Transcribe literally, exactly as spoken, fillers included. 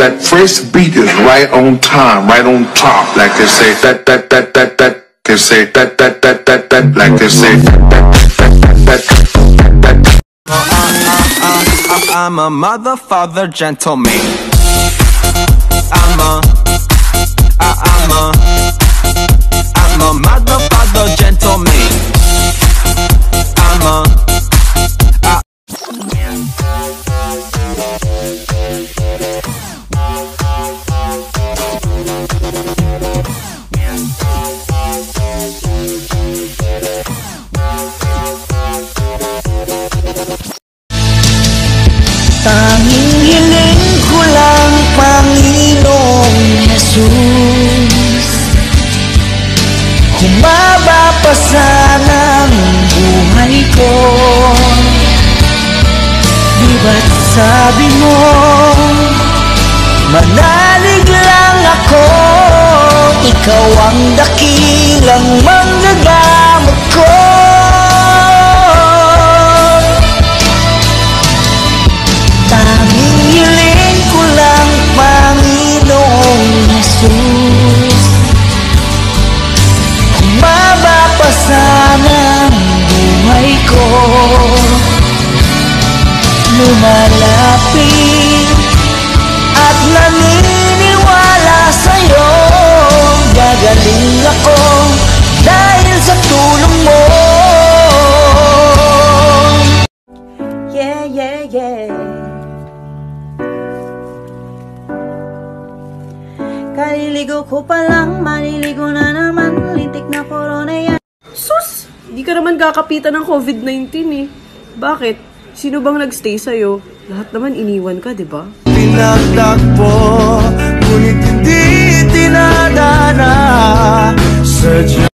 that first beat is right on time, right on top, like they say. That that that that that. They say that that that that that. Like they say that that that that that that. Uh, uh, uh, uh, I'm a mother, father, gentleman. I'm a, uh, I'm a, I'm a mother, father, gentleman. I'm a, uh, tanging hiling ko lang, Panginoong Jesus, humaba pa sana ang buhay ko. Di ba't sabi mo, manalig lang ako, ikaw ang dakilang manggagamot ko. Tanging hiling ko lang, Panginoong Jesus, humaba pa sana ang buhay ko. Lumalapit at naniniwala sa'yo, gagaling ako dahil sa tulong mo. Yeah, yeah, yeah. Kaliligo ko pa lang, maliligo na naman, lintik na corona yan. Sus! Di ka naman kakapitan ng COVID nineteen eh. Bakit? Sino bang nagstay sa'yo? Lahat naman iniwan ka, di ba? pinagtakbo, ngunit hindi dinadana. Sadya